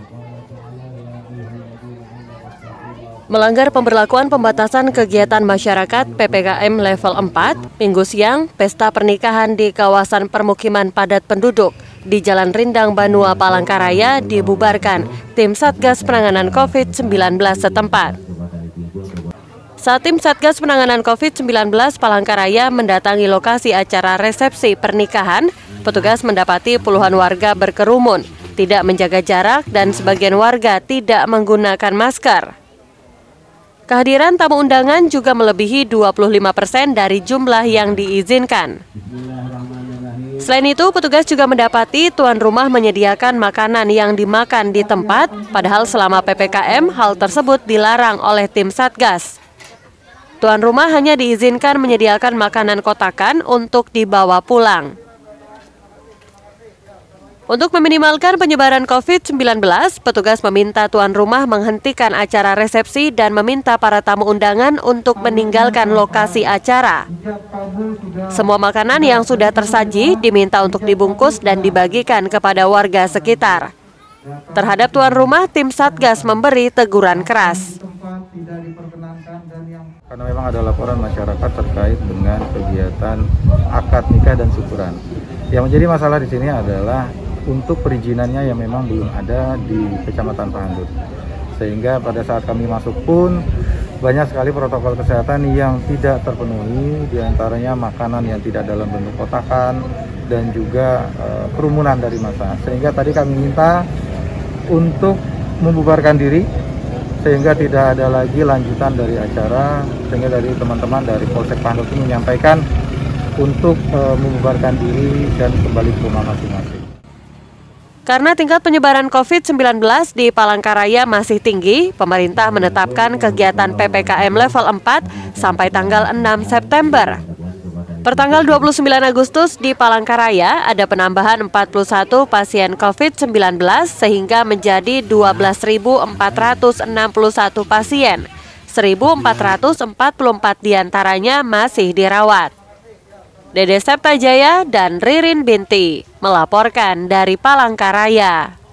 Melanggar pemberlakuan pembatasan kegiatan masyarakat PPKM level 4, Minggu siang, pesta pernikahan di kawasan permukiman padat penduduk di Jalan Rindang Banua Palangkaraya dibubarkan tim Satgas Penanganan COVID-19 setempat. Saat tim Satgas Penanganan COVID-19 Palangkaraya mendatangi lokasi acara resepsi pernikahan, petugas mendapati puluhan warga berkerumun, tidak menjaga jarak dan sebagian warga tidak menggunakan masker. Kehadiran tamu undangan juga melebihi 25% dari jumlah yang diizinkan. Selain itu, petugas juga mendapati tuan rumah menyediakan makanan yang dimakan di tempat, padahal selama PPKM hal tersebut dilarang oleh tim Satgas. Tuan rumah hanya diizinkan menyediakan makanan kotakan untuk dibawa pulang. Untuk meminimalkan penyebaran COVID-19, petugas meminta tuan rumah menghentikan acara resepsi dan meminta para tamu undangan untuk meninggalkan lokasi acara. Semua makanan yang sudah tersaji diminta untuk dibungkus dan dibagikan kepada warga sekitar. Terhadap tuan rumah, tim Satgas memberi teguran keras. Karena memang ada laporan masyarakat terkait dengan kegiatan akad nikah dan syukuran. Yang menjadi masalah di sini adalah untuk perizinannya yang memang belum ada di Kecamatan Pahandut. Sehingga pada saat kami masuk pun banyak sekali protokol kesehatan yang tidak terpenuhi, diantaranya makanan yang tidak dalam bentuk kotakan dan juga kerumunan dari massa. Sehingga tadi kami minta untuk membubarkan diri sehingga tidak ada lagi lanjutan dari acara, sehingga dari teman-teman dari Polsek Pahandut ini menyampaikan untuk membubarkan diri dan kembali ke rumah masing-masing. Karena tingkat penyebaran COVID-19 di Palangkaraya masih tinggi, pemerintah menetapkan kegiatan PPKM level 4 sampai tanggal 6 September. Pertanggal 29 Agustus di Palangkaraya ada penambahan 41 pasien COVID-19 sehingga menjadi 12.461 pasien. 1.444 diantaranya masih dirawat. Dede Septajaya dan Ririn Binti melaporkan dari Palangkaraya.